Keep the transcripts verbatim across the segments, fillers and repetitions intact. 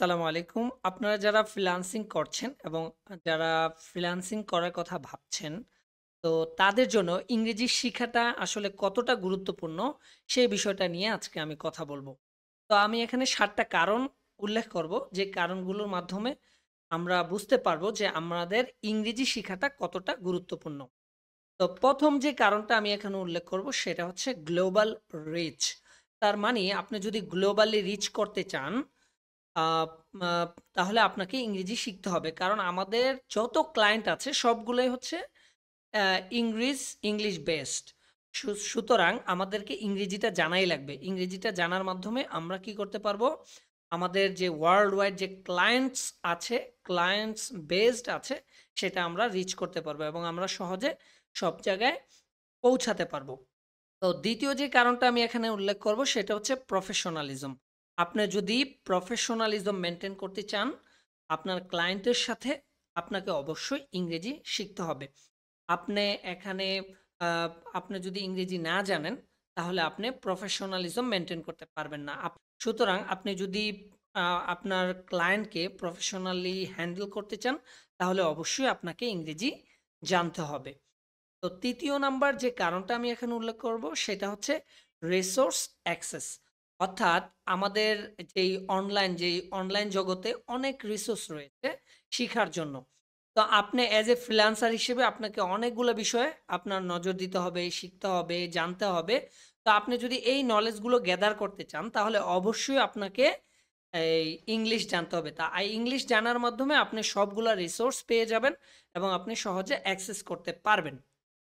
আসসালামু আলাইকুম। আপনারা যারা ফ্রিল্যান্সিং করছেন এবং যারা ফ্রিল্যান্সিং করার কথা ভাবছেন, তো তাদের জন্য ইংরেজি শিখাটা আসলে কতটা গুরুত্বপূর্ণ, সেই বিষয়টা নিয়ে আজকে আমি কথা বলব। তো আমি এখানে সাত টা কারণ উল্লেখ করব, যে কারণগুলোর মাধ্যমে আমরা বুঝতে পারবো যে আমাদের ইংরেজি শিখাটা কতটা গুরুত্বপূর্ণ। তো প্রথম যে কারণটা আমি এখানে উল্লেখ করব সেটা হচ্ছে গ্লোবাল রিচ। তার মানে আপনি যদি গ্লোবালি রিচ করতে চান, আ মা তাহলে আপনাকে ইংরেজি শিখতে হবে। কারণ আমাদের যত ক্লায়েন্ট আছে সবগুলোই হচ্ছে অ্যা ইংলিশ, ইংলিশ বেসড। সু সুতরাং আমাদেরকে ইংরেজিটা জানাই লাগবে। ইংরেজিটা জানার মাধ্যমে আমরা কি করতে পারবো? আমাদের যে ওয়ার্লড ওয়াইড যে ক্লায়েন্টস আছে, ক্লায়েন্টস বেসড আছে, সেটা আমরা রিচ করতে পারবো এবং আমরা সহজে সব জায়গায় পৌঁছাতে পারবো। তো দ্বিতীয় যে কারণটা আমি এখানে উল্লেখ করব সেটা হচ্ছে প্রফেশনালিজম। আপনি যদি প্রফেশনালিজম মেইনটেইন করতে চান, আপনার ক্লায়েন্টের সাথে আপনাকে অবশ্যই ইংরেজি শিখতে হবে। আপনি এখানে আ আপনি যদি ইংরেজি না জানেন, তাহলে আপনি প্রফেশনালিজম মেইনটেইন করতে পারবেন না। আপ সুতরাং আপনি যদি আ আপনার ক্লায়েন্টকে প্রফেশনালি হ্যান্ডেল করতে চান, তাহলে অবশ্যই আপনাকে ইংরেজি জানতে হবে। তো তৃতীয় নাম্বার যে কারণটা আমি এখানে উল্লেখ করব সেটা হচ্ছে রিসোর্স অ্যাক্সেস। অর্থাৎ আমাদের যেই অনলাইন যেই অনলাইন জগতে অনেক রিসোর্স রয়েছে শিখার জন্য। তো আপনি অ্যাজ এ ফ্রিল্যান্সার হিসেবে আপনাকে অনেকগুলো বিষয়ে আপনার নজর দিতে হবে, শিখতে হবে, জানতে হবে। তো আপনি যদি এই নলেজগুলো গ্যাদার করতে চান, তাহলে অবশ্যই আপনাকে এই ইংলিশ জানতে হবে। তা আই ইংলিশ জানার মাধ্যমে আপনি সবগুলা রিসোর্স পেয়ে যাবেন এবং আপনি সহজে অ্যাক্সেস করতে পারবেন।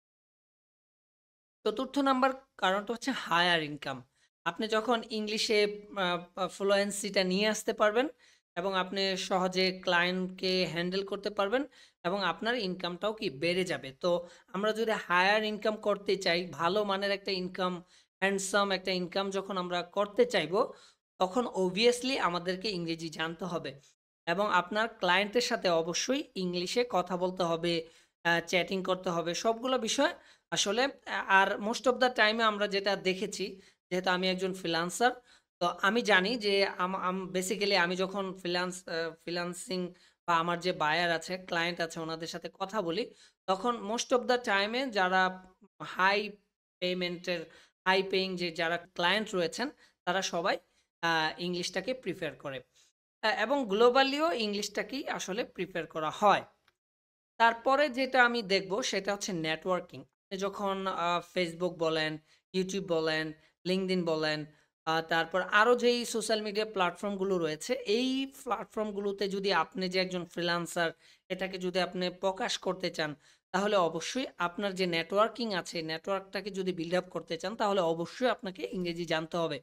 চতুর্থ নাম্বার কারণটা হচ্ছে হায়ার ইনকাম। আপনি যখন ইংলিশে আ আ ফ্লুয়েন্সিটা নিয়ে আসতে পারবেন এবং আপনি সহজে ক্লায়েন্টকে হ্যান্ডেল করতে পারবেন এবং আপনার ইনকামটাও কি বেড়ে যাবে। তো আমরা যদি হায়ার ইনকাম করতে চাই, ভালো মানের একটা ইনকাম, হ্যান্ডসাম একটা ইনকাম যখন আমরা করতে চাইবো, তখন obviously আমাদেরকে ইংরেজি জানতে হবে এবং আপনার ক্লায়েন্টের সাথে অবশ্যই ইংলিশে কথা বলতে হবে, আ চ্যাটিং করতে হবে। সবগুলো বিষয় আসলে আ আর মোস্ট অফ দ্যা টাইমে আমরা যেটা দেখেছি, যেহেতু আমি একজন ফ্রিল্যান্সার, তো আমি জানি যে আম আম বেসিক্যালি আমি যখন ফ্রিল্যান্স আ ফ্রিল্যান্সিং বা আমার যে বায়ার আছে, ক্লায়েন্ট আছে ওনাদের সাথে কথা বলি, তখন মোস্ট অফ দ্যা টাইমে যারা হাই পেমেন্টের হাই পেইং যে যারা ক্লায়েন্ট রয়েছেন, তারা সবাই আ ইংলিশটাকে প্রিফার করে। আ এবং গ্লোবালিও ইংলিশটাকেই আসলে প্রিফার করা হয়। তারপরে যেটা আমি দেখব সেটা হচ্ছে নেটওয়ার্কিং। আপনি যখন আ Facebook বলেন, YouTube বলেন, LinkedIn বলেন, আ তারপর আরো যেই সোশ্যাল মিডিয়া প্ল্যাটফর্ম গুলো রয়েছে, এই প্ল্যাটফর্ম গুলোতে যদি আপনি যে একজন ফ্রিল্যান্সার, এটাকে যদি আপনি প্রকাশ করতে চান, তাহলে অবশ্যই আপনার যে নেটওয়ার্কিং আছে, নেটওয়ার্কটাকে যদি বিল্ড আপ করতে চান, তাহলে অবশ্যই আপনাকে ইংরেজি জানতে হবে।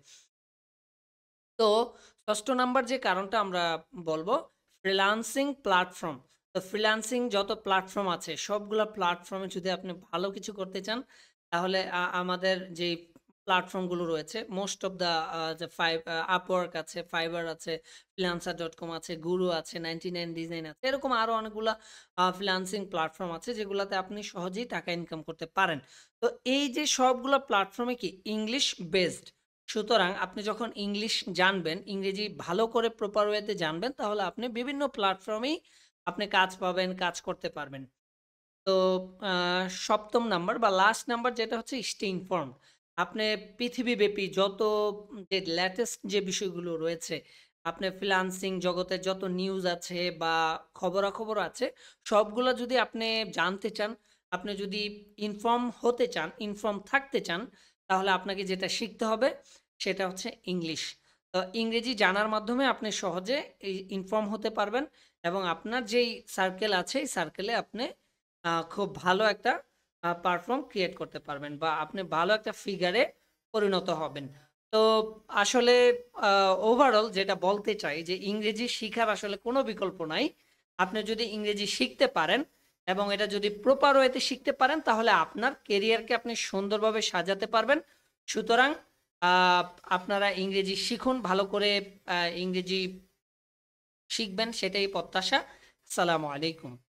তো ষষ্ঠ নাম্বার যে কারণটা আমরা বলব, ফ্রিল্যান্সিং প্ল্যাটফর্ম। তো ফ্রিল্যান্সিং যত প্ল্যাটফর্ম আছে সবগুলা প্ল্যাটফর্মে যদি আপনি ভালো কিছু করতে চান, তাহলে আ আমাদের যেই প্ল্যাটফর্মগুলো রয়েছে মোস্ট অফ দ্যা আ যে ফাইভ আ Upwork আছে, Fiverr আছে, freelancer ডট কম আছে, Guru আছে, নাইনটি নাইন ডিজাইন আছে। এরকম আরো অনেকগুলা আ ফ্রিল্যান্সিং প্ল্যাটফর্ম আছে যেগুলাতে আপনি সহজেই টাকা ইনকাম করতে পারেন। তো এই যে সবগুলা প্ল্যাটফর্মে কি ইংলিশ বেসড। সুতরাং আপনি যখন ইংলিশ জানবেন, ইংরেজি ভালো করে প্রপার ওয়েতে জানবেন, তাহলে আপনি বিভিন্ন প্ল্যাটফর্মেই আপনি কাজ পাবেন, কাজ করতে পারবেন। তো আ সপ্তম নাম্বার বা লাস্ট নাম্বার যেটা হচ্ছে স্টে ইনফর্মড। আপনি পৃথিবীব্যাপী যত যে লেটেস্ট যে বিষয়গুলো রয়েছে, আপনি ফ্রিল্যান্সিং জগতের যত নিউজ আছে বা খবরাখবর আছে, সবগুলা যদি আপনি জানতে চান, আপনি যদি ইনফর্ম হতে চান, ইনফর্ম থাকতে চান, তাহলে আপনাকে যেটা শিখতে হবে সেটা হচ্ছে ইংলিশ। তো ইংরেজি জানার মাধ্যমে আপনি সহজে এই ইনফর্ম হতে পারবেন এবং আপনার যেই সার্কেল আছে, এই সার্কেলে আপনি আ খুব ভালো একটা আ পারফর্ম ক্রিয়েট করতে পারবেন বা আপনি ভালো একটা ফিগারে পরিণত হবেন। তো আসলে আ ওভারঅল যেটা বলতে চাই যে ইংরেজি শিখার আসলে কোনো বিকল্প নাই। আপনি যদি ইংরেজি শিখতে পারেন এবং এটা যদি প্রপার ওয়েতে শিখতে পারেন, তাহলে আপনার কেরিয়ারকে আপনি সুন্দরভাবে সাজাতে পারবেন। সুতরাং আ আপনারা ইংরেজি শিখুন, ভালো করে আ ইংরেজি শিখবেন সেটাই প্রত্যাশা। আসসালামু আলাইকুম।